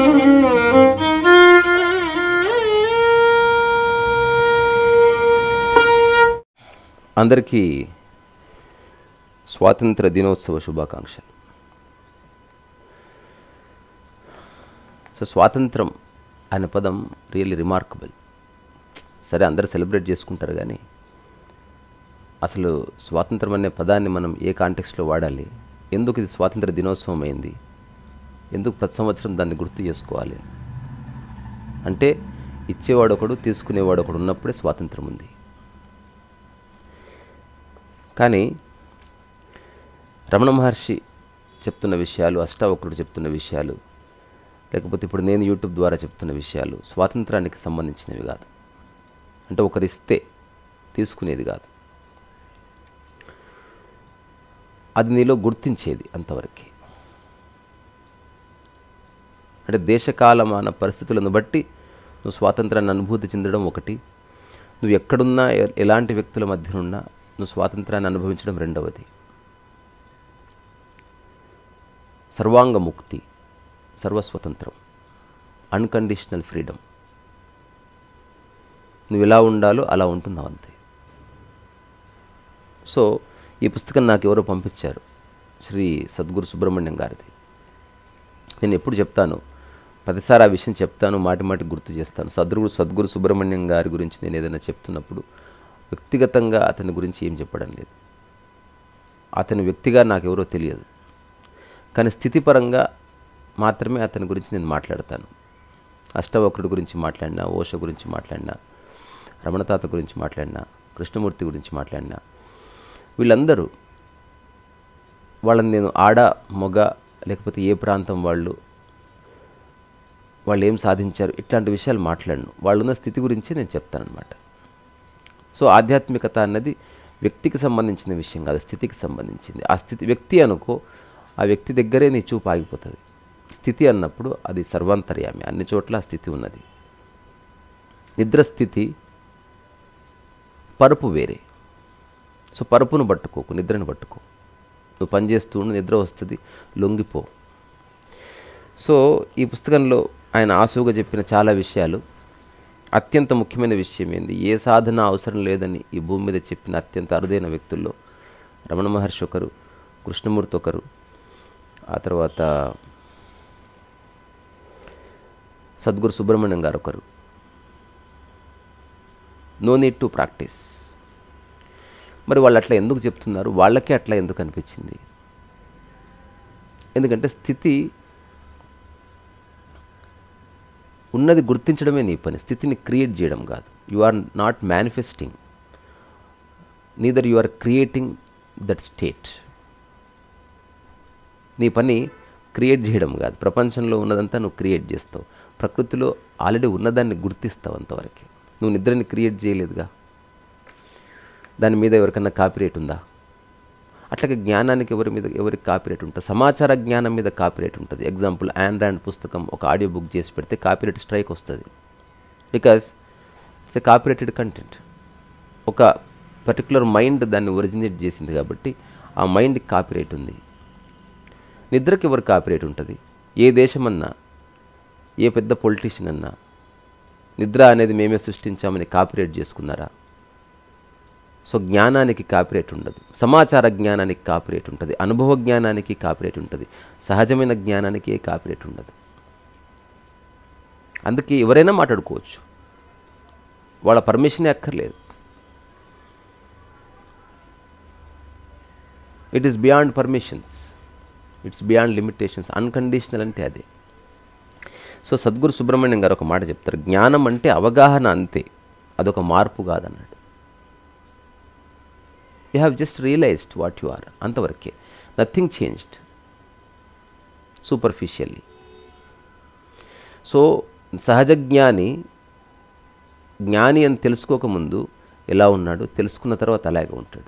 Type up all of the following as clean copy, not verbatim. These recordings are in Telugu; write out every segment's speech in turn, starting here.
అందరికీ స్వాతంత్ర దినోత్సవ శుభాకాంక్షలు. సో స్వాతంత్రం అనే పదం రియల్లీ రిమార్కబుల్. సరే, అందరూ సెలబ్రేట్ చేసుకుంటారు, కానీ అసలు స్వాతంత్రం అనే పదాన్ని మనం ఏ కాంటెక్స్ట్లో వాడాలి, ఎందుకు ఇది స్వాతంత్ర దినోత్సవం అయింది, ఎందుకు ప్రతి సంవత్సరం దాన్ని గుర్తు చేసుకోవాలి అంటే, ఇచ్చేవాడు ఒకడు తీసుకునేవాడు ఒకడు ఉన్నప్పుడే స్వాతంత్రం ఉంది. కానీ రమణ మహర్షి చెప్తున్న విషయాలు, అష్టావక్రుడు చెప్తున్న విషయాలు, లేకపోతే ఇప్పుడు నేను యూట్యూబ్ ద్వారా చెప్తున్న విషయాలు స్వాతంత్రానికి సంబంధించినవి కాదు. అంటే ఒకరిస్తే తీసుకునేది కాదు, అది నీలో గుర్తించేది అంతవరకే. అంటే దేశకాలమాన పరిస్థితులను బట్టి నువ్వు స్వాతంత్రాన్ని అనుభూతి చెందడం ఒకటి, నువ్వు ఎక్కడున్నా ఎలాంటి వ్యక్తుల మధ్యనున్నా నువ్వు స్వాతంత్రాన్ని అనుభవించడం రెండవది. సర్వాంగ ముక్తి, సర్వస్వతంత్రం, అన్కండిషనల్ ఫ్రీడమ్. నువ్వు ఎలా ఉండాలో అలా ఉంటున్నావు అంతే. సో ఈ పుస్తకం నాకు ఎవరో పంపించారు, శ్రీ సద్గురు సుబ్రహ్మణ్యం గారిది. నేను ఎప్పుడు చెప్తాను, ప్రతిసారి ఆ విషయం చెప్తాను, మాటి మాటి గుర్తు చేస్తాను. సద్గురు సుబ్రహ్మణ్యం గారి గురించి నేను ఏదైనా చెప్తున్నప్పుడు వ్యక్తిగతంగా అతని గురించి ఏం చెప్పడం లేదు. అతని వ్యక్తిగా నాకెవరో తెలియదు, కానీ స్థితిపరంగా మాత్రమే అతని గురించి నేను మాట్లాడతాను. అష్టవక్రుడి గురించి మాట్లాడినా, ఓషో గురించి మాట్లాడినా, రమణతాత గురించి మాట్లాడినా, కృష్ణమూర్తి గురించి మాట్లాడినా, వీళ్ళందరూ వాళ్ళని నేను ఆడ మొగ లేకపోతే ఏ ప్రాంతం వాళ్ళు ఏం సాధించారు ఇట్లాంటి విషయాలు మాట్లాడను. వాళ్ళున్న స్థితి గురించే నేను చెప్తానన్నమాట. సో ఆధ్యాత్మికత అన్నది వ్యక్తికి సంబంధించిన విషయం కాదు, స్థితికి సంబంధించింది. ఆ స్థితి వ్యక్తి అనుకో, ఆ వ్యక్తి దగ్గరే నీ చూపు ఆగిపోతుంది. స్థితి అన్నప్పుడు అది సర్వాంతర్యామి, అన్ని చోట్ల ఆ స్థితి ఉన్నది. నిద్రస్థితి, పరుపు వేరే. సో పరుపును పట్టుకోకు, నిద్రను పట్టుకో. నువ్వు పనిచేస్తూ ఉండి నిద్ర వస్తుంది, లొంగిపో. సో ఈ పుస్తకంలో ఆయన ఆసువుగా చెప్పిన చాలా విషయాలు, అత్యంత ముఖ్యమైన విషయం ఏంది, ఏ సాధన అవసరం లేదని ఈ భూమి మీద చెప్పిన అత్యంత అరుదైన వ్యక్తుల్లో రమణ మహర్షి ఒకరు, కృష్ణమూర్తి ఒకరు, ఆ తర్వాత సద్గురు సుబ్రహ్మణ్యం గారు ఒకరు. No need to practice. మరి వాళ్ళు అట్లా ఎందుకు చెప్తున్నారు, వాళ్ళకే అట్లా ఎందుకు అనిపించింది? ఎందుకంటే స్థితి ఉన్నది గుర్తించడమే నీ పని, స్థితిని క్రియేట్ చేయడం కాదు. You are not manifesting, neither you are creating that state. నీ పని క్రియేట్ చేయడం కాదు. ప్రపంచంలో ఉన్నదంతా నువ్వు క్రియేట్ చేస్తావు, ప్రకృతిలో ఆల్రెడీ ఉన్నదాన్ని గుర్తిస్తావు అంతవరకే. నువ్వు నిద్రని క్రియేట్ చేయలేదుగా, దాని మీద ఎవరికన్నా కాపీరైట్ ఉందా? అట్లాగే జ్ఞానానికి ఎవరికి కాపీరైట్ ఉంటుంది? సమాచార జ్ఞానం మీద కాపీరైట్ ఉంటుంది. ఎగ్జాంపుల్, యాన్ ర్యాండ్ పుస్తకం ఒక ఆడియో బుక్ చేసి పెడితే కాపీరైట్ స్ట్రైక్ వస్తుంది. Because it's a copyrighted content. ఒక పర్టికులర్ మైండ్ దాన్ని ఒరిజినేట్ చేసింది కాబట్టి ఆ మైండ్కి కాపీరైట్ ఉంది. నిద్రకి ఎవరు కాపీరైట్ ఉంటుంది? ఏ దేశమన్నా, ఏ పెద్ద పొలిటీషియన్ అన్నా నిద్ర అనేది మేమే సృష్టించామని కాపీరైట్ చేసుకున్నారా? సో జ్ఞానానికి కాపీరైట్ ఉండదు, సమాచార జ్ఞానానికి కాపీరైట్ ఉంటుంది, అనుభవ జ్ఞానానికి కాపీరైట్ ఉంటుంది, సహజమైన జ్ఞానానికి ఏ కాపీరైట్ ఉండదు. అందుకే ఎవరైనా మాట్లాడుకోవచ్చు, వాళ్ళ పర్మిషనే అక్కర్లేదు. It is beyond permissions, it's beyond limitations. Unconditional అంటే అదే. సో సద్గురు సుబ్రహ్మణ్యం గారు ఒక మాట చెప్తారు, జ్ఞానం అంటే అవగాహన అంతే, అదొక మార్పు కాదన్నాడు. You have just realised what you are, అంతవరకే. Nothing changed superficially. సో సహజ జ్ఞాని అని తెలుసుకోకముందు ఎలా ఉన్నాడు, తెలుసుకున్న తర్వాత అలాగే ఉంటాడు.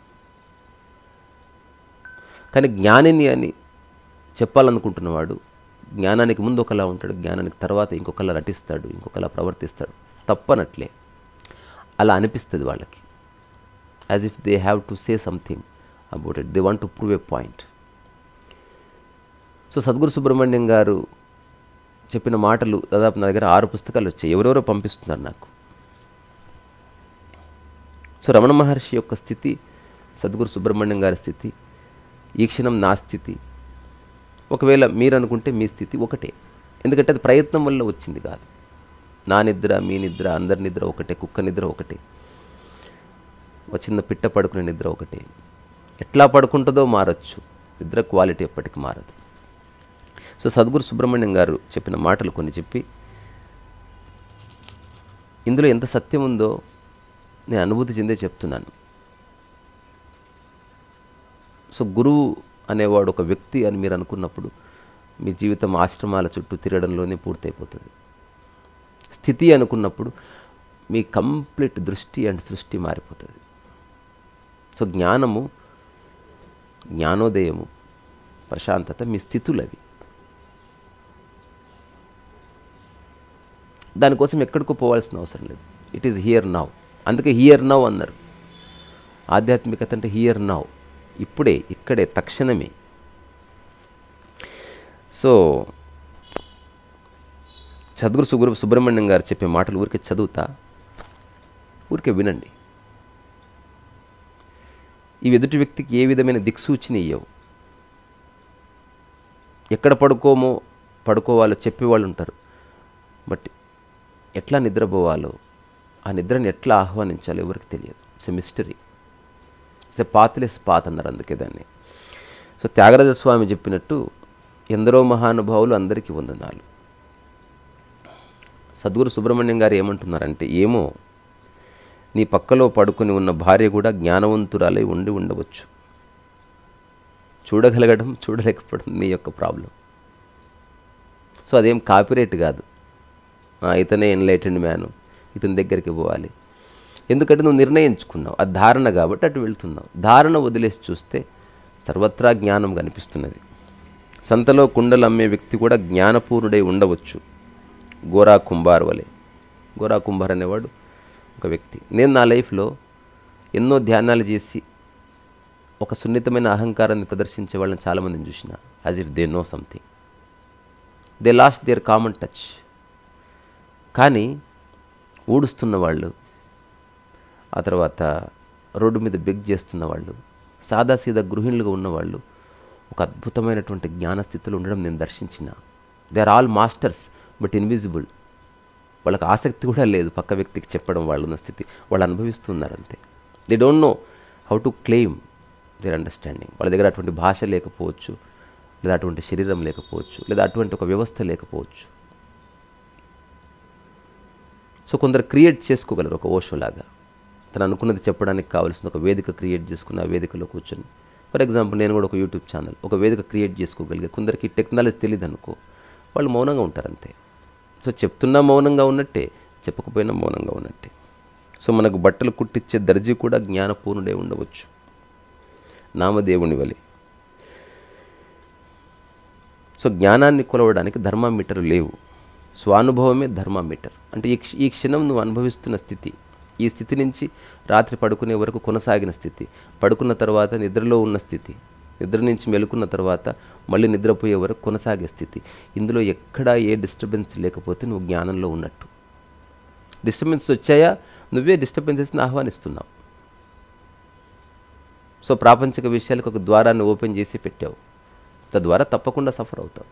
కానీ జ్ఞానిని అని చెప్పాలనుకుంటున్నవాడు జ్ఞానానికి ముందు ఒకలా ఉంటాడు, జ్ఞానానికి తర్వాత ఇంకొకలా నటిస్తాడు, ఇంకొకలా ప్రవర్తిస్తాడు. తప్పనట్లే అలా అనిపిస్తుంది వాళ్ళకి, as if they have to say something about it, they want to prove a point. So Sadguru Subrahmanyam garu చెప్పిన మాటలు దాదాపు నా దగ్గర 6 పుస్తకాలు వచ్చాయి. ఎవరెవరో పంపిస్తున్నారు నాకు. సో రమణ మహర్షి యొక్క స్థితి, సద్గురు సుబ్రహ్మణ్యం గారి స్థితి, ఈ క్షణం నా స్థితి, ఒకవేళ మీరు అనుకుంటే మీ స్థితి ఒకటే. ఎందుకంటే అది ప్రయత్నం వల్ల వచ్చింది కాదు. నా నిద్ర, మీ నిద్ర, అందరి నిద్ర ఒకటే, కుక్క నిద్ర ఒకటే, ఒక చిన్న పిట్ట పడుకునే నిద్ర ఒకటే. ఎట్లా పడుకుంటుందో మారచ్చు, నిద్ర క్వాలిటీ ఎప్పటికీ మారదు. సో సద్గురు సుబ్రహ్మణ్యం గారు చెప్పిన మాటలు కొన్ని చెప్పి, ఇందులో ఎంత సత్యం ఉందో నేను అనుభూతి చెందే చెప్తున్నాను. సో గురువు అనేవాడు ఒక వ్యక్తి అని మీరు అనుకున్నప్పుడు మీ జీవితం ఆశ్రమాల చుట్టూ తిరగడంలోనే పూర్తయిపోతుంది. స్థితి అనుకున్నప్పుడు మీ కంప్లీట్ దృష్టి అండ్ సృష్టి మారిపోతుంది. సో జ్ఞానము, జ్ఞానోదయము, ప్రశాంతత మీ స్థితులు అవి. దానికోసం ఎక్కడికో పోవాల్సిన అవసరం లేదు. It is here now. అందుకే హియర్ నౌ అన్నారు. ఆధ్యాత్మికత అంటే హియర్ నౌ, ఇప్పుడే, ఇక్కడే, తక్షణమే. సో సద్గురు సుబ్రహ్మణ్యం గారు చెప్పే మాటలు ఊరికే చదువుతా, ఊరికే వినండి. ఈ ఎదుటి వ్యక్తికి ఏ విధమైన దిక్సూచిని ఇవ్వవు. ఎక్కడ పడుకోవాలో చెప్పేవాళ్ళు ఉంటారు. బట్ ఎట్లా నిద్రపోవాలో, ఆ నిద్రని ఎట్లా ఆహ్వానించాలో ఎవరికి తెలియదు. It's a mystery. It's a pathless path అన్నారు అందుకే దాన్ని. సో త్యాగరాజ స్వామి చెప్పినట్టు ఎందరో మహానుభావులు, అందరికీ వందనాలు. సద్గురు సుబ్రహ్మణ్యం గారు ఏమంటున్నారంటే, ఏమో నీ పక్కలో పడుకుని ఉన్న భార్య కూడా జ్ఞానవంతురాలై ఉండవచ్చు. చూడగలగడం, చూడలేకపోవడం నీ యొక్క ప్రాబ్లం. సో అదేం కాపీరైట్ కాదు. ఇతనే ఎన్లైటెండ్ మ్యాను, ఇతని దగ్గరికి పోవాలి. ఎందుకంటే నువ్వు నిర్ణయించుకున్నావు, అది ధారణ కాబట్టి అటు వెళ్తున్నావు. ధారణ వదిలేసి చూస్తే సర్వత్రా జ్ఞానం కనిపిస్తున్నది. సంతలో కుండలు అమ్మే వ్యక్తి కూడా జ్ఞానపూర్ణుడై ఉండవచ్చు, గోరా కుంభార్ వలె. గోరా కుంభార్ అనేవాడు ఒక వ్యక్తి. నేను నా లైఫ్లో ఎన్నో ధ్యానాలు చేసి ఒక సున్నితమైన అహంకారాన్ని ప్రదర్శించే వాళ్ళని చాలామందిని చూసిన. As if they know something, they lost their common touch. కానీ ఊడుస్తున్న వాళ్ళు, ఆ తర్వాత రోడ్డు మీద బెగ్ చేస్తున్న వాళ్ళు, సాదాసీదా గృహిణులుగా ఉన్నవాళ్ళు ఒక అద్భుతమైనటువంటి జ్ఞానస్థితిలో ఉండడం నేను దర్శించిన. They are all masters but invisible. వాళ్ళకి ఆసక్తి కూడా లేదు పక్క వ్యక్తికి చెప్పడం వాళ్ళున్న స్థితి. వాళ్ళు అనుభవిస్తున్నారు అంతే. They don't know how to claim their understanding. వాళ్ళ దగ్గర అటువంటి భాష లేకపోవచ్చు, లేదా అటువంటి శరీరం లేకపోవచ్చు, లేదా అటువంటి ఒక వ్యవస్థ లేకపోవచ్చు. సో కొందరు క్రియేట్ చేసుకోగలరు, ఒక ఓషోలాగా తను అనుకున్నది చెప్పడానికి కావాల్సిన ఒక వేదిక క్రియేట్ చేసుకుని ఆ వేదికలో కూర్చొని, ఫర్ ఎగ్జాంపుల్ నేను కూడా ఒక యూట్యూబ్ ఛానల్, ఒక వేదిక క్రియేట్ చేసుకోగలిగే. కొందరికి టెక్నాలజీ తెలియదు అనుకో, వాళ్ళు మౌనంగా ఉంటారు అంతే. సో చెప్తున్నా మౌనంగా ఉన్నట్టే, చెప్పకపోయినా మౌనంగా ఉన్నట్టే. సో మనకు బట్టలు కుట్టించే దర్జీ కూడా జ్ఞానపూర్ణుడే ఉండవచ్చు, నామదేవుని వలె. సో జ్ఞానాన్ని కొలవడానికి ధర్మామీటర్లు లేవు, స్వానుభవమే ధర్మామీటర్. అంటే ఈ క్షణం నువ్వు అనుభవిస్తున్న స్థితి, ఈ స్థితి నుంచి రాత్రి పడుకునే వరకు కొనసాగిన స్థితి, పడుకున్న తర్వాత నిద్రలో ఉన్న స్థితి, నిద్ర నుంచి మెలుకున్న తర్వాత మళ్ళీ నిద్రపోయే వరకు కొనసాగే స్థితి. ఇందులో ఎక్కడా ఏ డిస్టర్బెన్స్ లేకపోతే నువ్వు జ్ఞానంలో ఉన్నట్టు. డిస్టర్బెన్స్ వచ్చాయా, నువ్వే డిస్టర్బెన్సెస్ని ఆహ్వానిస్తున్నావు. సో ప్రాపంచిక విషయాలకు ఒక ద్వారాన్ని ఓపెన్ చేసి పెట్టావు, తద్వారా తప్పకుండా సఫర్ అవుతావు.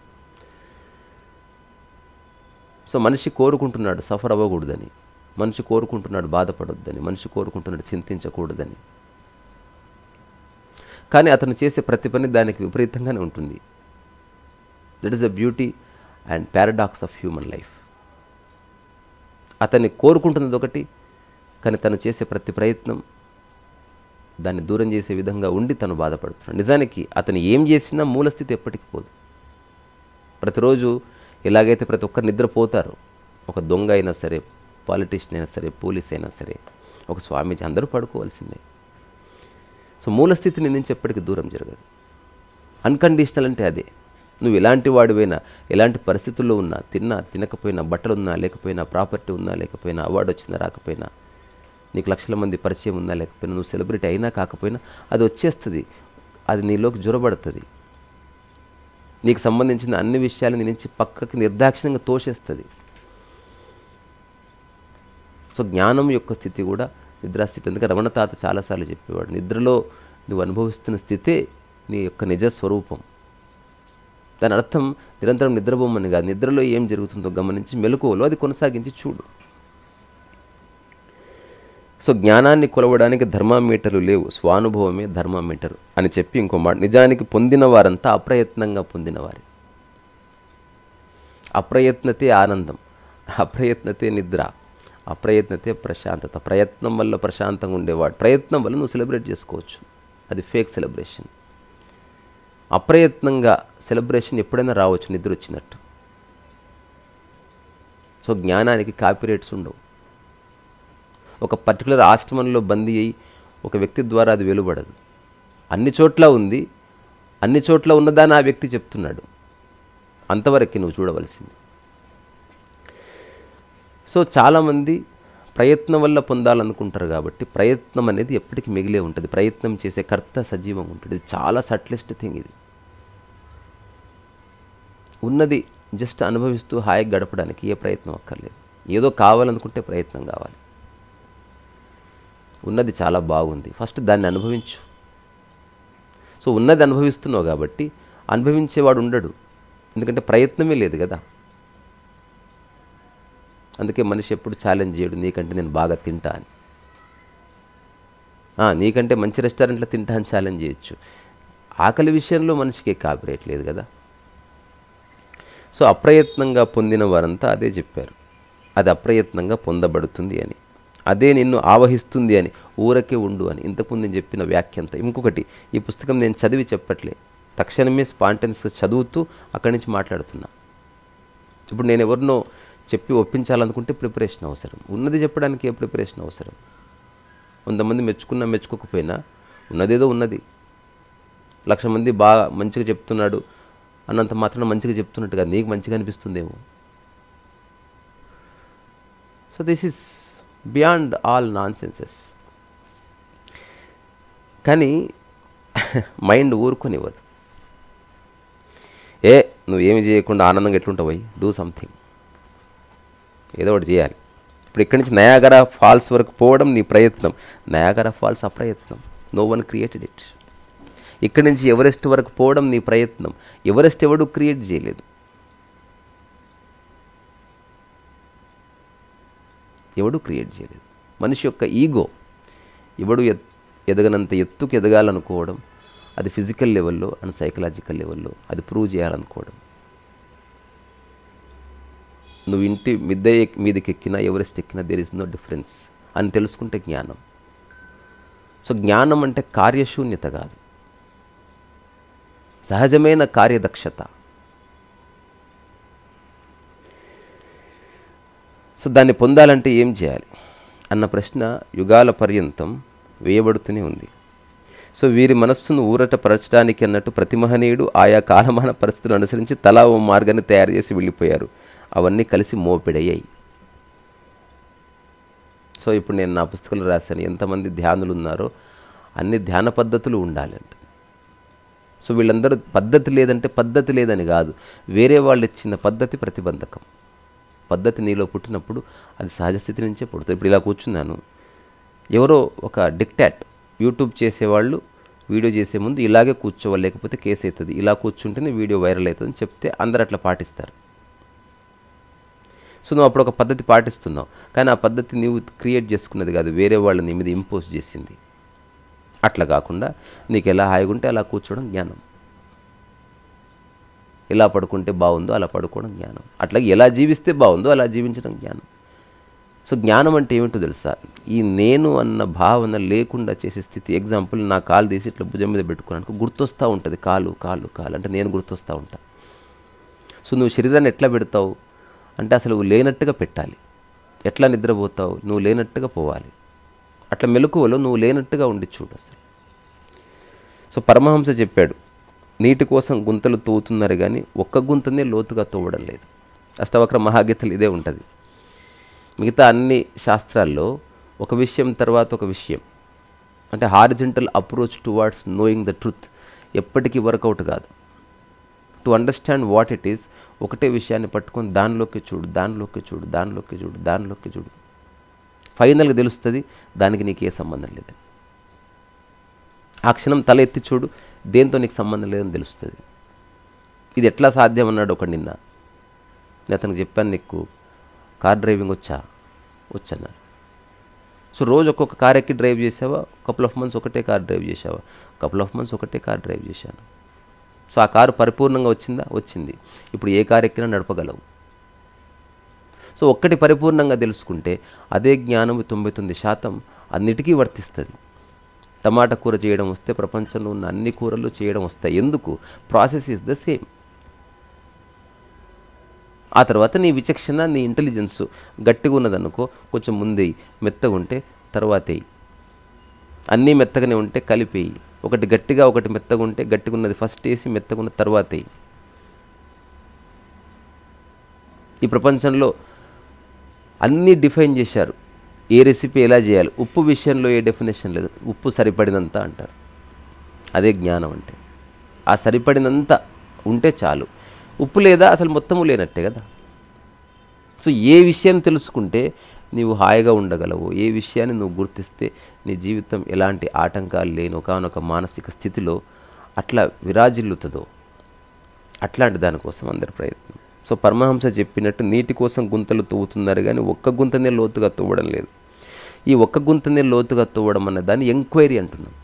సో మనిషి కోరుకుంటున్నాడు సఫర్ అవ్వకూడదని, మనిషి కోరుకుంటున్నాడు బాధపడొద్దని, మనిషి కోరుకుంటున్నాడు చింతించకూడదని. కానీ అతను చేసే ప్రతి పని దానికి విపరీతంగానే ఉంటుంది. That is the beauty and paradox of human life. అతన్ని కోరుకుంటున్నది ఒకటి, కానీ తను చేసే ప్రతి ప్రయత్నం దాన్ని దూరం చేసే విధంగా ఉండి తను బాధపడుతున్నాడు. నిజానికి అతను ఏం చేసినా మూలస్థితి ఎప్పటికి పోదు. ప్రతిరోజు ఎలాగైతే ప్రతి ఒక్కరు నిద్రపోతారు, ఒక దొంగ అయినా సరే, పాలిటీషియన్ అయినా సరే, పోలీస్ అయినా సరే, ఒక స్వామీజీ, అందరూ పడుకోవాల్సిందే. సో మూలస్థితిని నుంచి ఎప్పటికీ దూరం జరగదు. అన్కండిషనల్ అంటే అదే. నువ్వు ఎలాంటి వాడివైనా, ఎలాంటి పరిస్థితుల్లో ఉన్నా, తిన్నా తినకపోయినా, బట్టలున్నా లేకపోయినా, ప్రాపర్టీ ఉన్నా లేకపోయినా, అవార్డు వచ్చినా రాకపోయినా, నీకు లక్షల మంది పరిచయం ఉన్నా లేకపోయినా, నువ్వు సెలబ్రిటీ అయినా కాకపోయినా, అది వచ్చేస్తుంది, అది నీలోకి జొరబడుతుంది. నీకు సంబంధించిన అన్ని విషయాలు నీ నుంచి పక్కకి నిర్దాక్షిణ్యంగా తోసేస్తుంది. సో జ్ఞానం యొక్క స్థితి కూడా నిద్రాస్థితి. అందుకే రమణ తాత చాలాసార్లు చెప్పేవాడు, నిద్రలో నువ్వు అనుభవిస్తున్న స్థితే నీ యొక్క నిజ స్వరూపం. దాని అర్థం నిరంతరం నిద్రపోమని కాదు, నిద్రలో ఏం జరుగుతుందో గమనించి మెలకువలో అది కొనసాగించి చూడు. సో జ్ఞానాన్ని కొలవడానికి ధర్మామీటర్లు లేవు, స్వానుభవమే ధర్మామీటరు అని చెప్పి ఇంకో మాట, నిజానికి పొందిన వారంతా అప్రయత్నంగా పొందినవారే. అప్రయత్నతే ఆనందం, అప్రయత్నతే నిద్ర, అప్రయత్నతే ప్రశాంతత. ప్రయత్నం వల్ల ప్రశాంతంగా ఉండేవాడు, ప్రయత్నం వల్ల నువ్వు సెలబ్రేట్ చేసుకోవచ్చు, అది ఫేక్ సెలబ్రేషన్. అప్రయత్నంగా సెలబ్రేషన్ ఎప్పుడైనా రావచ్చు నిద్ర వచ్చినట్టు. సో జ్ఞానానికి కాపీరైట్స్ ఉండవు. ఒక పర్టికులర్ ఆశ్రమంలో బందీ అయి ఒక వ్యక్తి ద్వారా అది వెలువడదు. అన్ని చోట్ల ఉంది, అన్ని చోట్ల ఉన్నదాన్ని ఆ వ్యక్తి చెప్తున్నాడు, అంతవరకు నువ్వు చూడవలసింది. సో చాలామంది ప్రయత్నం వల్ల పొందాలనుకుంటారు కాబట్టి ప్రయత్నం అనేది ఎప్పటికీ మిగిలే ఉంటుంది. ప్రయత్నం చేసే కర్త సజీవంగా ఉంటుంది. ఇది చాలా సట్లెస్ట్ థింగ్. ఇది ఉన్నది జస్ట్ అనుభవిస్తూ హాయిగా గడపడానికి ఏ ప్రయత్నం అక్కర్లేదు. ఏదో కావాలనుకుంటే ప్రయత్నం కావాలి. ఉన్నది చాలా బాగుంది, ఫస్ట్ దాన్ని అనుభవించు. సో ఉన్నది అనుభవిస్తున్నావు కాబట్టి అనుభవించేవాడు ఉండడు, ఎందుకంటే ప్రయత్నమే లేదు కదా. అందుకే మనిషి ఎప్పుడు ఛాలెంజ్ చేయడు, నీకంటే నేను బాగా తింటా అని. నీకంటే మంచి రెస్టారెంట్లో తింటా అని ఛాలెంజ్ చేయొచ్చు. ఆకలి విషయంలో మనిషికి కాపీరైట్ లేదు కదా. సో అప్రయత్నంగా పొందిన వారంతా అదే చెప్పారు, అది అప్రయత్నంగా పొందబడుతుంది అని, అదే నిన్ను ఆవహిస్తుంది అని, ఊరకే ఉండు అని. ఇంతకుముందు నేను చెప్పిన వ్యాఖ్యంత. ఇంకొకటి, ఈ పుస్తకం నేను చదివి చెప్పట్లే, తక్షణమే స్పాంటేనియస్గా చదువుతూ అక్కడి నుంచి మాట్లాడుతున్నా. ఇప్పుడు నేను ఎవరినో చెప్పి ఒప్పించాలనుకుంటే ప్రిపరేషన్ అవసరం, ఉన్నది చెప్పడానికి ఏ ప్రిపరేషన్ అవసరం. కొంతమంది మెచ్చుకున్నా మెచ్చుకోకపోయినా ఉన్నదేదో ఉన్నది. 1,00,000 మంది బాగా మంచిగా చెప్తున్నాడు అన్నంత మాత్రం మంచిగా చెప్తున్నట్టు కాదు, నీకు మంచిగా అనిపిస్తుందేమో. So this is beyond all non senses. కానీ మైండ్ ఊరుకొనివ్వదు. నువ్వేమి చేయకుండా ఆనందంగా ఎట్లుంటావు, డూ సంథింగ్, ఏదో ఒకటి చేయాలి. ఇప్పుడు ఇక్కడి నుంచి నయాగరా ఫాల్స్ వరకు పోవడం నీ ప్రయత్నం, నయాగరా ఫాల్స్ అప్రయత్నం, నో వన్ క్రియేటెడ్ ఇట్. ఇక్కడి నుంచి ఎవరెస్ట్ వరకు పోవడం నీ ప్రయత్నం, ఎవరెస్ట్ ఎవడు క్రియేట్ చేయలేదు. ఎవడు క్రియేట్ చేయలేదు. మనిషి యొక్క ఈగో, ఎవడు ఎదగనంత ఎత్తుకు ఎదగాలనుకోవడం, అది ఫిజికల్ లెవెల్లో అండ్ సైకలాజికల్ లెవెల్లో అది ప్రూవ్ చేయాలనుకోవడం. నువ్వు ఇంటి మిద్దె మీదకి ఎక్కినా ఎవరెస్ట్ ఎక్కినా దేర్ ఇస్ నో డిఫరెన్స్ అని తెలుసుకుంటే జ్ఞానం. సో జ్ఞానం అంటే కార్యశూన్యత కాదు, సహజమైన కార్యదక్షత. సో దాన్ని పొందాలంటే ఏం చేయాలి అన్న ప్రశ్న యుగాల పర్యంతం వేయబడుతూనే ఉంది. సో వీరి మనస్సును ఊరటపరచడానికి అన్నట్టు ప్రతి మహనీయుడు ఆయా కాలమాన పరిస్థితులను అనుసరించి తలా ఓ మార్గాన్ని తయారు చేసి వెళ్ళిపోయారు. అవన్నీ కలిసి మోపిడయ్యాయి. సో ఇప్పుడు నేను నా పుస్తకంలో రాశాను, ఎంతమంది ధ్యానులు ఉన్నారో అన్ని ధ్యాన పద్ధతులు ఉండాలంట. సో వీళ్ళందరూ పద్ధతి లేదంటే పద్ధతి లేదని కాదు, వేరే వాళ్ళు ఇచ్చిన పద్ధతి ప్రతిబంధకం. పద్ధతి నీలో పుట్టినప్పుడు అది సహజ స్థితి నుంచే పుడుతుంది. ఇప్పుడు ఇలా కూర్చున్నాను, ఎవరో ఒక డిక్టాట్, యూట్యూబ్ చేసేవాళ్ళు వీడియో చేసే ముందు ఇలాగే కూర్చోవాలి లేకపోతే కేసు అవుతుంది, ఇలా కూర్చుంటేనే వీడియో వైరల్ అవుతుందని చెప్తే అందరు అట్లా పాటిస్తారు. సో నువ్వు అప్పుడు ఒక పద్ధతి పాటిస్తున్నావు, కానీ ఆ పద్ధతి నువ్వు క్రియేట్ చేసుకున్నది కాదు, వేరే వాళ్ళు నీ మీద ఇంపోజ్ చేసింది. అట్లా కాకుండా నీకు ఎలా హాయిగా ఉంటే అలా కూర్చోవడం జ్ఞానం, ఎలా పడుకుంటే బాగుందో అలా పడుకోవడం జ్ఞానం, అట్లాగే ఎలా జీవిస్తే బాగుందో అలా జీవించడం జ్ఞానం. సో జ్ఞానం అంటే ఏమిటో తెలుసా, ఈ నేను అన్న భావన లేకుండా చేసే స్థితి. ఎగ్జాంపుల్, నా కాలు తీసి ఇట్లా భుజం మీద పెట్టుకున్నాను, గుర్తొస్తూ ఉంటుంది కాలు కాలు కాలు అంటే నేను గుర్తొస్తూ ఉంటా. సో నువ్వు శరీరాన్ని ఎట్లా పెడతావు అంటే అసలు లేనట్టుగా పెట్టాలి. ఎట్లా నిద్రపోతావు, నువ్వు లేనట్టుగా పోవాలి. అట్లా మెలకువలో నువ్వు లేనట్టుగా ఉండి చూడు అసలు. సో పరమహంస చెప్పాడు, నీటి కోసం గుంతలు తవ్వుతున్నారు కానీ ఒక్క గుంతనే లోతుగా తవ్వడం లేదు. అష్టవక్ర మహాగీతలు ఇదే ఉంటుంది. మిగతా అన్ని శాస్త్రాల్లో ఒక విషయం తర్వాత ఒక విషయం, అంటే horizontal approach towards knowing the truth ఎప్పటికీ వర్కౌట్ కాదు. To understand what it is, ఒకటే విషయాన్ని పట్టుకొని దానిలోకి చూడు, దానిలోకి చూడు, దానిలోకి చూడు, దానిలోకి చూడు. ఫైనల్గా తెలుస్తుంది దానికి నీకు ఏ సంబంధం లేదని. ఆ క్షణం తల ఎత్తి చూడు, దేంతో నీకు సంబంధం లేదని తెలుస్తుంది. ఇది ఎట్లా సాధ్యం అన్నాడు ఒకడు నిన్న. నేను అతనికి చెప్పాను, నీకు కార్ డ్రైవింగ్ వచ్చన్నాడు. సో రోజు ఒక్కొక్క కార్ ఎక్కి డ్రైవ్ చేసావా, కపుల్ ఆఫ్ మంత్స్ ఒకటే కార్ డ్రైవ్ చేసావా? కపుల్ ఆఫ్ మంత్స్ ఒకటే కార్ డ్రైవ్ చేశాను. సో ఆ కారు పరిపూర్ణంగా వచ్చిందా? వచ్చింది. ఇప్పుడు ఏ కారు ఎక్కినా నడపగలవు. సో ఒక్కటి పరిపూర్ణంగా తెలుసుకుంటే అదే జ్ఞానం 99% అన్నిటికీ వర్తిస్తుంది. టమాటా కూర చేయడం వస్తే ప్రపంచంలో ఉన్న అన్ని కూరలు చేయడం వస్తాయి. ఎందుకు? Process is the same. ఆ తర్వాత నీ విచక్షణ, నీ ఇంటెలిజెన్స్ గట్టిగా ఉన్నదనుకో, కొంచెం ముందే మెత్తగా ఉంటే తర్వాతే. అన్నీ మెత్తగానే ఉంటే కలిపేయి. ఒకటి గట్టిగా ఒకటి మెత్తగా ఉంటే గట్టిగా ఉన్నది ఫస్ట్ వేసి మెత్తగా ఉన్న తర్వాతే. ఈ ప్రపంచంలో అన్నీ డిఫైన్ చేశారు, ఏ రెసిపీ ఎలా చేయాలి. ఉప్పు విషయంలో ఏ డెఫినేషన్ లేదు, ఉప్పు సరిపడినంత అంటారు. అదే జ్ఞానం అంటే. ఆ సరిపడినంత ఉంటే చాలు. ఉప్పు లేదా అసలు మొత్తము లేనట్టే కదా. సో ఏ విషయం తెలుసుకుంటే నీవు హాయిగా ఉండగలవు, ఏ విషయాన్ని నువ్వు గుర్తిస్తే నీ జీవితం ఎలాంటి ఆటంకాలు లేని ఒకానొక మానసిక స్థితిలో అట్లా విరాజిల్లుతుందో, అట్లాంటి దానికోసం అందరి ప్రయత్నం. సో పరమహంస చెప్పినట్టు నీటి కోసం గుంతలు తవ్వుతున్నారు కానీ ఒక్క గుంతనే లోతుగా తవ్వడం లేదు. ఈ ఒక్క గుంతనే లోతుగా తవ్వడం అన్న దాన్ని ఎంక్వైరీ అంటున్నాం.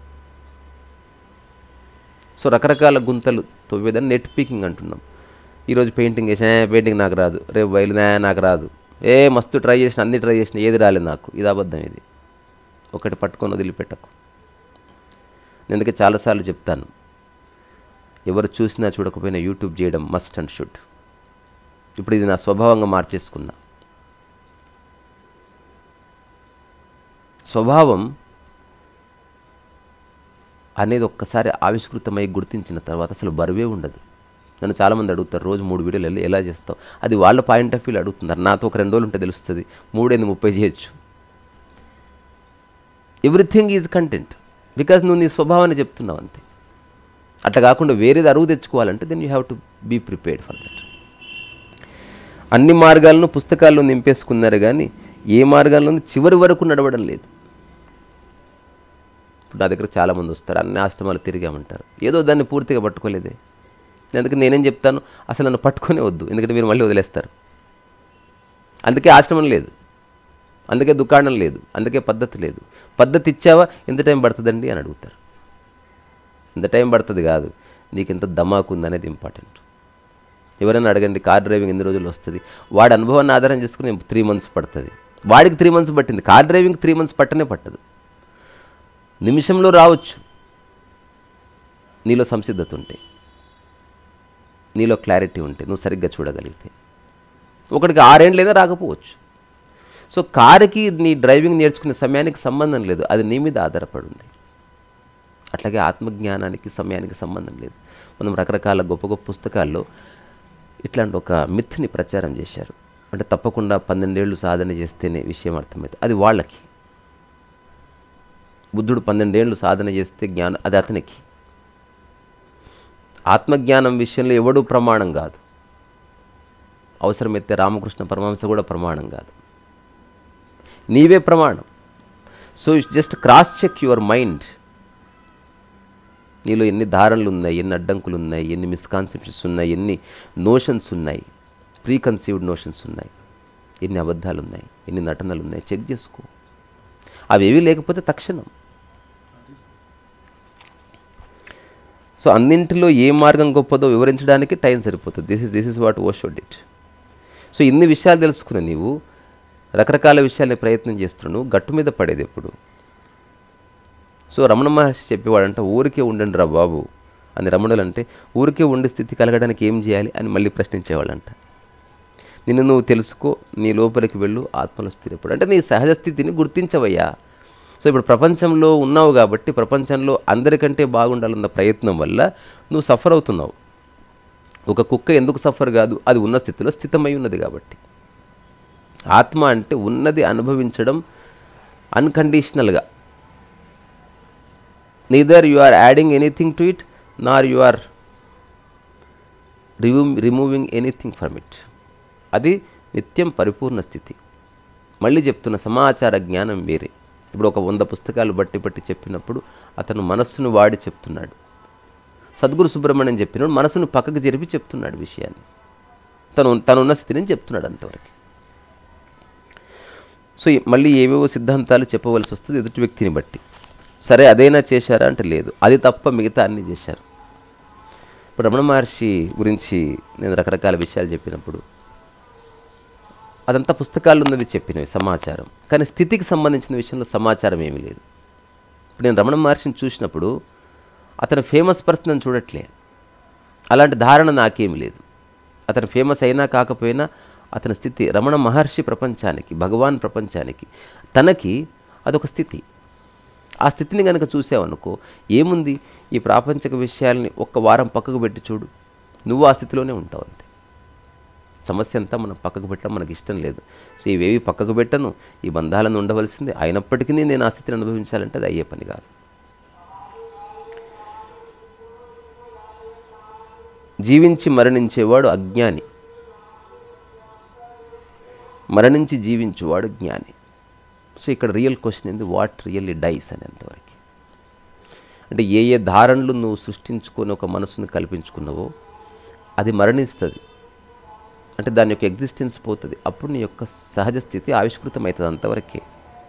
సో రకరకాల గుంతలు తవ్వేదాన్ని నెట్ పీకింగ్ అంటున్నాం. ఈరోజు పెయింటింగ్ చేసిన, పెయింటింగ్ నాకు రాదు, రేపు వైలు నాకు రాదు, మస్తు ట్రై చేసిన, అన్ని ట్రై చేసిన, ఏది రాలేదు నాకు. ఇది అబద్ధం. ఇది ఒకటి పట్టుకొని వదిలిపెట్టకు. నేను అందుకే చాలాసార్లు చెప్తాను, ఎవరు చూసినా చూడకపోయినా యూట్యూబ్ చేయడం మస్ట్ అండ్ షుడ్. ఇప్పుడు ఇది నా స్వభావంగా మార్చేసుకున్నా. స్వభావం అనేది ఒక్కసారి ఆవిష్కృతమై గుర్తించిన తర్వాత అసలు బరువే ఉండదు. నన్ను చాలామంది అడుగుతారు, రోజు 3 వీడియోలు ఎలా చేస్తావు? అది వాళ్ళ పాయింట్ ఆఫ్ వ్యూలో అడుగుతున్నారు. నాతో ఒక 2 రోజులు ఉంటే తెలుస్తుంది, 3 చేయొచ్చు. ఎవ్రీథింగ్ ఈజ్ కంటెంట్, బికాజ్ నువ్వు నీ స్వభావాన్ని చెప్తున్నావు అంతే. అట్లా కాకుండా వేరేది అరువు తెచ్చుకోవాలంటే then you have to be prepared for that. అన్ని మార్గాలను పుస్తకాల్లో నింపేసుకున్నారు కానీ ఏ మార్గాల్లో చివరి వరకు నడవడం లేదు. ఇప్పుడు నా దగ్గర చాలామంది వస్తారు, అన్ని ఆశ్రమాలు తిరిగామంటారు, ఏదో దాన్ని పూర్తిగా పట్టుకోలేదే. అందుకే నేనేం చెప్తాను, అసలు నన్ను పట్టుకొనే వద్దు, ఎందుకంటే మీరు మళ్ళీ వదిలేస్తారు. అందుకే ఆశ్రమం లేదు, అందుకే దుకాణం లేదు, అందుకే పద్ధతి లేదు. పద్ధతి ఇచ్చావా, ఎంత టైం పడుతుందండి అని అడుగుతారు. ఎంత టైం పడుతుంది కాదు, నీకు ఎంత దమాకు ఉందనేది ఇంపార్టెంట్. ఎవరైనా అడగండి, కార్ డ్రైవింగ్ ఎన్ని రోజులు వస్తుంది? వాడి అనుభవాన్ని ఆధారం చేసుకుని 3 months పడుతుంది. వాడికి 3 months పట్టింది, కార్ డ్రైవింగ్ 3 months పట్టనే పట్టదు. నిమిషంలో రావచ్చు, నీలో సంసిద్ధత ఉంటే, నీలో క్లారిటీ ఉంటే, నువ్వు సరిగ్గా చూడగలిగితే. ఒకటికి 6 ఏళ్ళు లేదా రాకపోవచ్చు. సో కారుకి నీ డ్రైవింగ్ నేర్చుకునే సమయానికి సంబంధం లేదు, అది నీ మీద ఆధారపడి ఉంది. అట్లాగే ఆత్మజ్ఞానానికి సమయానికి సంబంధం లేదు. మనం రకరకాల గొప్ప గొప్ప పుస్తకాల్లో ఇట్లాంటి ఒక మిత్ని ప్రచారం చేశారు. అంటే తప్పకుండా 12 ఏళ్ళు సాధన చేస్తేనే విషయం అర్థమవుతుంది. అది వాళ్ళకి. బుద్ధుడు 12 ఏళ్ళు సాధన చేస్తే జ్ఞానం, అది అతనికి. ఆత్మజ్ఞానం విషయంలో ఎవడూ ప్రమాణం కాదు. అవసరమైతే రామకృష్ణ పరమహంస కూడా ప్రమాణం కాదు, నీవే ప్రమాణం. So just cross check your mind. నీలో ఎన్ని ధారణలు ఉన్నాయి, ఎన్ని అడ్డంకులు ఉన్నాయి, ఎన్ని మిస్కాన్సెప్షన్స్ ఉన్నాయి, ఎన్ని నోషన్స్ ఉన్నాయి, ప్రీ కన్సీవ్డ్ నోషన్స్ ఉన్నాయి, ఎన్ని అబద్ధాలు ఉన్నాయి, ఎన్ని నటనలు ఉన్నాయి, చెక్ చేసుకో. అవేవి లేకపోతే తక్షణం. సో అన్నింటిలో ఏ మార్గం గొప్పదో వివరించడానికి టైం సరిపోతుంది. This is what Osho did. So ఇన్ని విషయాలు తెలుసుకుని నీవు రకరకాల విషయాలని ప్రయత్నం చేస్తున్నావు, గట్టు మీద పడేది ఎప్పుడు? సో రమణ మహర్షి చెప్పేవాడంట, ఊరికే ఉండండి రా బాబు అని. రమణులు అంటే ఊరికే ఉండే స్థితి కలగడానికి ఏం చేయాలి అని మళ్ళీ ప్రశ్నించేవాళ్ళంట. నిన్ను నువ్వు తెలుసుకో, నీ లోపలికి వెళ్ళు, ఆత్మలో స్థిరపడు. అంటే నీ సహజ స్థితిని గుర్తించవయ్యా. సో ఇప్పుడు ప్రపంచంలో ఉన్నావు కాబట్టి ప్రపంచంలో అందరికంటే బాగుండాలన్న ప్రయత్నం వల్ల నువ్వు సఫర్ అవుతున్నావు. ఒక కుక్క ఎందుకు సఫర్ కాదు? అది ఉన్న స్థితిలో స్థితమై ఉన్నది కాబట్టి. ఆత్మ అంటే ఉన్నది అనుభవించడం అన్కండిషనల్గా. Neither you are adding anything to it, nor you are removing anything from it. అది నిత్యం పరిపూర్ణ స్థితి. మళ్ళీ చెప్తున్న సమాచార జ్ఞానం వేరే. ఇప్పుడు ఒక 100 పుస్తకాలు బట్టి చెప్పినప్పుడు అతను మనస్సును వాడి చెప్తున్నాడు. సద్గురు సుబ్రహ్మణ్యం చెప్పినప్పుడు మనసును పక్కకు జరిపి చెప్తున్నాడు విషయాన్ని. తనున్న స్థితిని చెప్తున్నాడు అంతవరకు. సో మళ్ళీ ఏవేవో సిద్ధాంతాలు చెప్పవలసి వస్తుంది ఎదుటి వ్యక్తిని బట్టి. సరే అదైనా చేశారా అంటే లేదు, అది తప్ప మిగతా అన్నీ చేశారు. ఇప్పుడు రమణ మహర్షి గురించి నేను రకరకాల విషయాలు చెప్పినప్పుడు అదంతా పుస్తకాలు ఉన్నవి చెప్పినవి సమాచారం, కానీ స్థితికి సంబంధించిన విషయంలో సమాచారం ఏమీ లేదు. ఇప్పుడు నేను రమణ మహర్షిని చూసినప్పుడు అతను ఫేమస్ పర్సన్ అని చూడట్లే, అలాంటి ధారణ నాకేమి లేదు. అతను ఫేమస్ అయినా కాకపోయినా అతని స్థితి రమణ మహర్షి ప్రపంచానికి, భగవాన్ ప్రపంచానికి, తనకి అదొక స్థితి. ఆ స్థితిని కనుక చూసావనుకో ఏముంది, ఈ ప్రాపంచిక విషయాల్ని ఒక్క వారం పక్కకు పెట్టి చూడు, నువ్వు ఆ స్థితిలోనే ఉంటావు అంతే. సమస్య అంతా మనం పక్కకు పెట్టడం మనకి ఇష్టం లేదు. సో ఇవేవి పక్కకు పెట్టను, ఈ బంధాలను ఉండవలసిందే. అయినప్పటికీ నేను ఆ స్థితిని అనుభవించాలంటే అది అయ్యే పని కాదు. జీవించి మరణించేవాడు అజ్ఞాని, మరణించి జీవించేవాడు జ్ఞాని. సో ఇక్కడ రియల్ క్వశ్చన్ ఏంది, వాట్ రియల్లీ డైస్ అనేంతవరకు. అంటే ఏ ధారణలు నువ్వు సృష్టించుకొని ఒక మనసును కల్పించుకున్నావో అది మరణిస్తుంది, అంటే దాని యొక్క ఎగ్జిస్టెన్స్ పోతుంది. అప్పుడు నీ యొక్క సహజ స్థితి ఆవిష్కృతం అవుతుంది, అంతవరకే.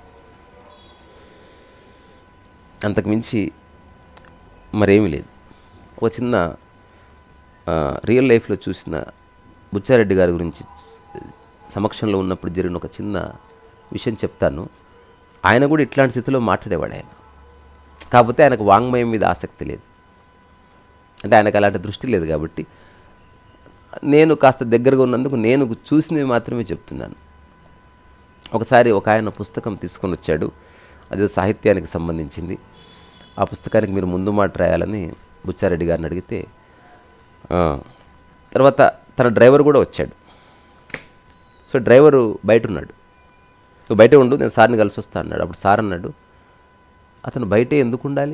అంతకుమించి మరేమీ లేదు. ఒక చిన్న రియల్ లైఫ్లో చూసిన బుచ్చారెడ్డి గారి గురించి సమక్షంలో ఉన్నప్పుడు జరిగిన ఒక చిన్న విషయం చెప్తాను. ఆయన కూడా ఇట్లాంటి స్థితిలో మాట్లాడేవాడు ఆయన. కాకపోతే ఆయనకు వాంగ్మయం మీద ఆసక్తి లేదు, అంటే ఆయనకు అలాంటి దృష్టి లేదు. కాబట్టి నేను కాస్త దగ్గరగా ఉన్నందుకు నేను చూసినవి మాత్రమే చెప్తున్నాను. ఒకసారి ఒక ఆయన పుస్తకం తీసుకొని వచ్చాడు, అది సాహిత్యానికి సంబంధించింది. ఆ పుస్తకానికి మీరు ముందు మాట రాయాలని బుచ్చారెడ్డి గారిని అడిగితే, తర్వాత తన డ్రైవర్ కూడా వచ్చాడు. సో డ్రైవరు బయట ఉన్నాడు, నువ్వు బయటే ఉండు, నేను సార్ని కలిసి వస్తా అన్నాడు. అప్పుడు సార్ అన్నాడు, అతను బయటే ఎందుకు ఉండాలి,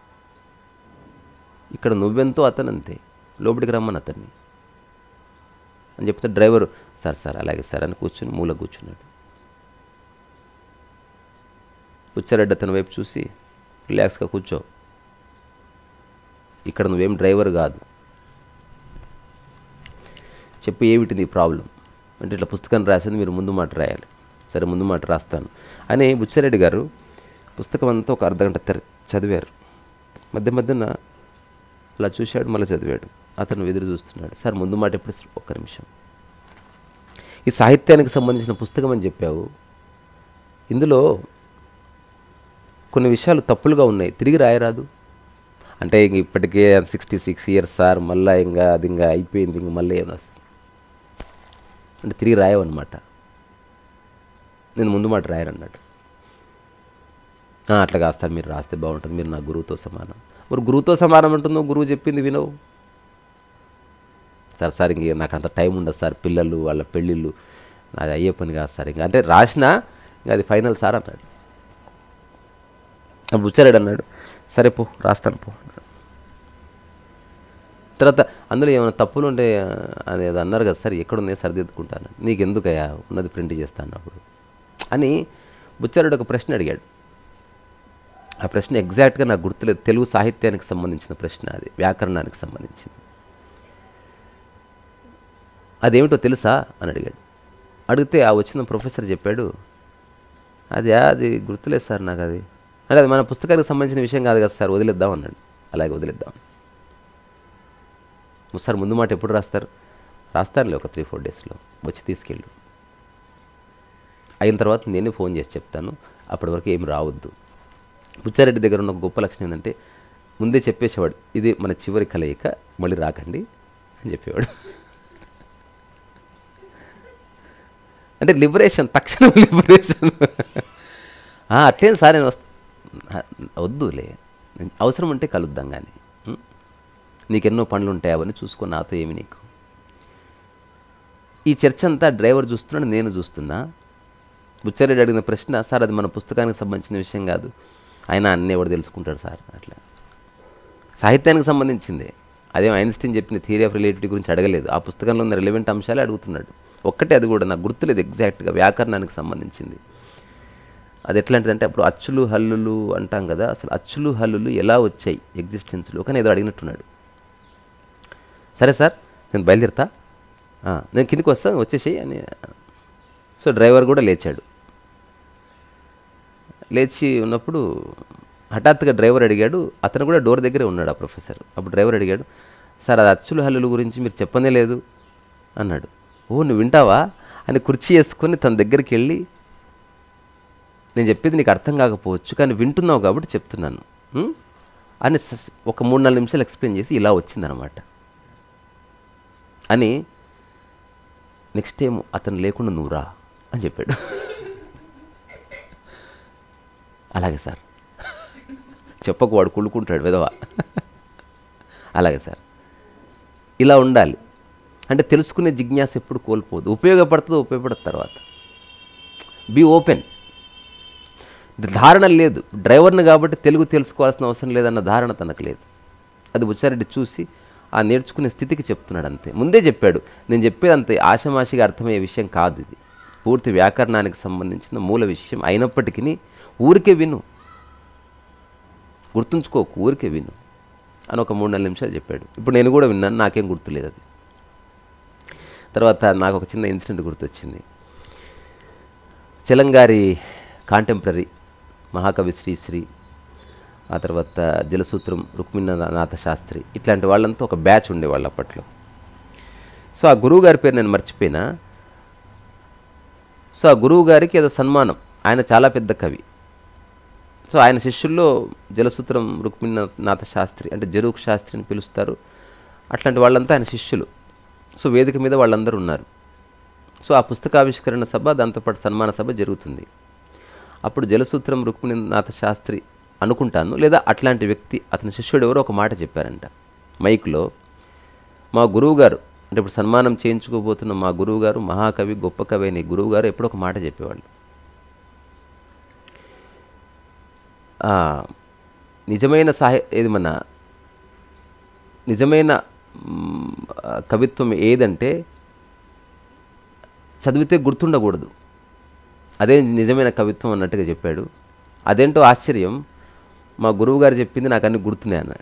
ఇక్కడ నువ్వెంతో అతను అంతే, లోపలికి రమ్మని అతన్ని అని చెప్తే డ్రైవరు సార్ అలాగే సార్ అని కూర్చుని మూల కూర్చున్నాడు. బుచ్చారెడ్డి అతని వైపు చూసి, రిలాక్స్గా కూర్చో, ఇక్కడ నువ్వేం డ్రైవర్ కాదు, చెప్పు ఏమిటి నీ ప్రాబ్లం అంటే, ఇట్లా పుస్తకం రాసింది మీరు ముందు మాట రాయాలి. సరే ముందు మాట రాస్తాను అని బుచ్చారెడ్డి గారు పుస్తకం అంతా ఒక అర్ధగంట చదివారు. మధ్యన అలా చూశాడు, మళ్ళీ చదివాడు. అతను ఎదురు చూస్తున్నాడు. సార్ ముందు మాట ఎప్పుడు? ఒక్క నిమిషం, ఈ సాహిత్యానికి సంబంధించిన పుస్తకం అని చెప్పావు, ఇందులో కొన్ని విషయాలు తప్పులుగా ఉన్నాయి, తిరిగి రాయరాదు అంటే. ఇంక ఇప్పటికే 66 years సార్, మళ్ళీ ఇంకా అది ఇంకా అయిపోయింది, ఇంక మళ్ళీ ఏమన్నా అంటే తిరిగి రాయవన్నమాట. నేను ముందు మాట రాయనన్నాడు. అట్లా కాదు సార్, మీరు రాస్తే బాగుంటుంది, మీరు నా గురువుతో సమానం. మరి గురువుతో సమానం అంటుందో, గురువు చెప్పింది వినవు. సార్ ఇంక నాకు అంత టైం ఉండదు సార్, పిల్లలు వాళ్ళ పెళ్ళిళ్ళు, అది అయ్యే పని కాదు సార్ ఇంకా అంటే రాసినా ఇంకా అది ఫైనల్ సార్ అన్నాడు. అప్పుడు బుచ్చారెడ్డి అన్నాడు, సరే పో రాస్తాను పో. తర్వాత అందులో ఏమైనా తప్పులు ఉంటే అనేది అన్నారు కదా సార్, ఎక్కడున్నాయి సరిదిద్దుకుంటాను, నీకు ఎందుకయ్యా ఉన్నది ప్రింట్ చేస్తా అన్నప్పుడు అని బుచ్చారెడ్డి ఒక ప్రశ్న అడిగాడు. ఆ ప్రశ్న ఎగ్జాక్ట్గా నాకు గుర్తులేదు, తెలుగు సాహిత్యానికి సంబంధించిన ప్రశ్న, అది వ్యాకరణానికి సంబంధించింది. అదేమిటో తెలుసా అని అడిగాడు. అడిగితే ఆ వచ్చిన ప్రొఫెసర్ చెప్పాడు, అది గుర్తులేదు సార్ నాకు, అది అంటే అది మన పుస్తకానికి సంబంధించిన విషయం కాదు కదా సార్, వదిలేద్దాం అన్నాడు. అలాగే వదిలేద్దాం సార్, ముందు మాట ఎప్పుడు రాస్తారు? రాస్తానులే ఒక 3-4 daysలో, వచ్చి తీసుకెళ్ళు, అయిన తర్వాత నేనే ఫోన్ చేసి చెప్తాను, అప్పటి వరకు ఏం రావద్దు. బుచ్చారెడ్డి దగ్గర ఉన్న ఒక గొప్ప లక్షణం ఏంటంటే ముందే చెప్పేసేవాడు, ఇది మన చివరి కలయిక, మళ్ళీ రాకండి అని చెప్పేవాడు. అంటే లిబరేషన్, తక్షణం లిబరేషన్. అట్లేం సార్ నేను వద్దులే, అవసరం ఉంటే కలుద్దాం, కానీ నీకెన్నో పనులు ఉంటాయి, అవన్నీ చూసుకో, నాతో ఏమి నీకు. ఈ చర్చ అంతా డ్రైవర్ చూస్తున్నాడు, నేను చూస్తున్నా. బుచ్చారెడ్డి అడిగిన ప్రశ్న, సార్ అది మన పుస్తకానికి సంబంధించిన విషయం కాదు, ఆయన అన్నీ ఎవడు తెలుసుకుంటాడు సార్, అట్లా సాహిత్యానికి సంబంధించిందే, అదేం ఐన్స్టీన్ చెప్పిన థియరీ ఆఫ్ రిలేటివిటీ గురించి అడగలేదు. ఆ పుస్తకంలో ఉన్న రిలవెంట్ అంశాలే అడుగుతున్నాడు. ఒక్కటే, అది కూడా నాకు గుర్తులేదు ఎగ్జాక్ట్గా, వ్యాకరణానికి సంబంధించింది. అది ఎట్లాంటిదంటే అప్పుడు అచ్చులు హల్లులు అంటాం కదా, అసలు అచ్చులు హల్లులు ఎలా వచ్చాయి ఎగ్జిస్టెన్స్లో కానీ ఏదో అడిగినట్టున్నాడు. సరే సార్ నేను బయలుదేరుతా, నేను కిందికి వస్తాను వచ్చేసేయి అని. సో డ్రైవర్ కూడా లేచాడు. లేచి ఉన్నప్పుడు హఠాత్తుగా డ్రైవర్ అడిగాడు, అతను కూడా డోర్ దగ్గరే ఉన్నాడు ఆ ప్రొఫెసర్. అప్పుడు డ్రైవర్ అడిగాడు, సార్ అది అచ్చులు హల్లుల గురించి మీరు చెప్పనే లేదు అన్నాడు. ఓ నువ్వు వింటావా అని కుర్చీ వేసుకొని తన దగ్గరికి వెళ్ళి, నేను చెప్పేది నీకు అర్థం కాకపోవచ్చు కానీ వింటున్నావు కాబట్టి చెప్తున్నాను అని ఒక 3-4 నిమిషాలు ఎక్స్ప్లెయిన్ చేసి ఇలా వచ్చిందనమాట అని. నెక్స్ట్ టైం అతను లేకుండా నువ్వు రా అని చెప్పాడు. అలాగే సార్, చెప్పకు వాడు కుళ్ళుకుంటాడు విధవా. అలాగే సార్, ఇలా ఉండాలి. అంటే తెలుసుకునే జిజ్ఞాస ఎప్పుడు కోల్పోదు, ఉపయోగపడుతుందో ఉపయోగపడుతుంది తర్వాత. Be open. ధారణ లేదు డ్రైవర్ని కాబట్టి తెలుగు తెలుసుకోవాల్సిన అవసరం లేదన్న ధారణ తనకు లేదు. అది బుచ్చారెడ్డి చూసి ఆ నేర్చుకునే స్థితికి చెప్తున్నాడు అంతే. ముందే చెప్పాడు, నేను చెప్పేది అంతే ఆషమాషిగా అర్థమయ్యే విషయం కాదు, ఇది పూర్తి వ్యాకరణానికి సంబంధించిన మూల విషయం అయినప్పటికీ ఊరికే విను, గుర్తుంచుకోకు, ఊరికే విను అని ఒక 3-4 నిమిషాలు చెప్పాడు. ఇప్పుడు నేను కూడా విన్నాను, నాకేం గుర్తులేదు అది. తర్వాత నాకు ఒక చిన్న ఇన్సిడెంట్ గుర్తొచ్చింది. చలంగారి కాంటెంపరీ మహాకవి శ్రీశ్రీ, ఆ తర్వాత జలసూత్రం రుక్మిణీనాథ శాస్త్రి, ఇట్లాంటి వాళ్ళంతా ఒక బ్యాచ్ ఉండేవాళ్ళు అప్పట్లో. సో ఆ గురువు గారి పేరు నేను మర్చిపోయినా. సో ఆ గురువు గారికి ఏదో సన్మానం, ఆయన చాలా పెద్ద కవి. సో ఆయన శిష్యుల్లో జలసూత్రం రుక్మిణీనాథ శాస్త్రి అంటే జరూక్ శాస్త్రి అని పిలుస్తారు, అట్లాంటి వాళ్ళంతా ఆయన శిష్యులు. సో వేదిక మీద వాళ్ళందరూ ఉన్నారు. సో ఆ పుస్తకావిష్కరణ సభ, దాంతోపాటు సన్మాన సభ జరుగుతుంది. అప్పుడు జలసూత్రం రుక్మిణీనాథ శాస్త్రి అనుకుంటాను, లేదా అట్లాంటి వ్యక్తి, అతని శిష్యుడు ఎవరో ఒక మాట చెప్పారంట మైక్లో. మా గురువుగారు అంటే ఇప్పుడు సన్మానం చేయించుకోబోతున్న మా గురువుగారు, మహాకవి గొప్ప కవి అయిన గురువుగారు ఎప్పుడో ఒక మాట చెప్పేవాళ్ళు, నిజమైన ఏది మన నిజమైన కవిత్వం ఏదంటే చదివితే గుర్తుండకూడదు, అదే నిజమైన కవిత్వం అన్నట్టుగా చెప్పాడు. అదేంటో ఆశ్చర్యం, మా గురువుగారు చెప్పింది నాకు అన్ని గుర్తున్నాయి అన్నాడు.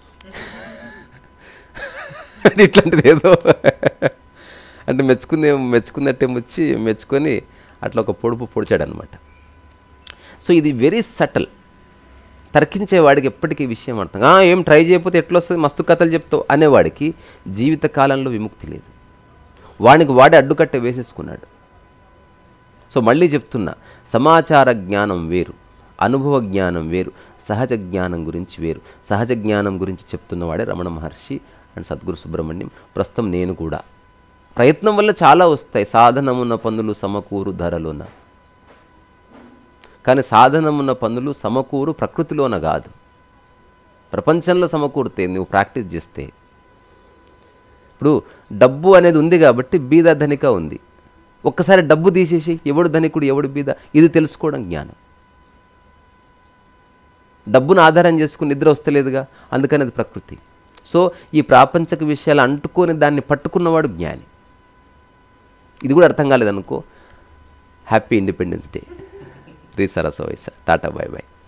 ఇట్లాంటిది ఏదో అంటే మెచ్చుకున్నట్టే ముచ్చి మెచ్చుకొని అట్లా ఒక పొడుపు పొడిచాడనమాట. సో ఇది వెరీ సటల్. తర్కించేవాడికి ఎప్పటికీ విషయం అర్థం, ఏం ట్రై చేయకపోతే ఎట్లా వస్తుంది, మస్తు కథలు చెప్తావు అనేవాడికి జీవితకాలంలో విముక్తి లేదు. వాడికి వాడే అడ్డుకట్ట వేసేసుకున్నాడు. సో మళ్ళీ చెప్తున్నా, సమాచార జ్ఞానం వేరు, అనుభవ జ్ఞానం వేరు, సహజ జ్ఞానం గురించి వేరు. సహజ జ్ఞానం గురించి చెప్తున్నవాడే రమణ మహర్షి అండ్ సద్గురు సుబ్రహ్మణ్యం. ప్రస్తుతం నేను కూడా. ప్రయత్నం వల్ల చాలా వస్తాయి, సాధనమున్న పనులు సమకూరు ధరలోన. కానీ సాధనమున్న పనులు సమకూరు ప్రకృతిలోన కాదు, ప్రపంచంలో సమకూరుతాయి నువ్వు ప్రాక్టీస్ చేస్తే. ఇప్పుడు డబ్బు అనేది ఉంది కాబట్టి బీద ధనిక ఉంది. ఒక్కసారి డబ్బు తీసేసి ఎవడు ధనికుడు ఎవడు బీద ఇది తెలుసుకోవడం జ్ఞానం. డబ్బును ఆధారం చేసుకుని నిద్ర వస్తలేదుగా, అందుకని అది ప్రకృతి. సో ఈ ప్రాపంచక విషయాలు అంటుకొని దాన్ని పట్టుకున్నవాడు జ్ఞాని. ఇది కూడా అర్థం కాలేదనుకో, హ్యాపీ ఇండిపెండెన్స్ డే. రీ సరస వయస. Tata, bye bye.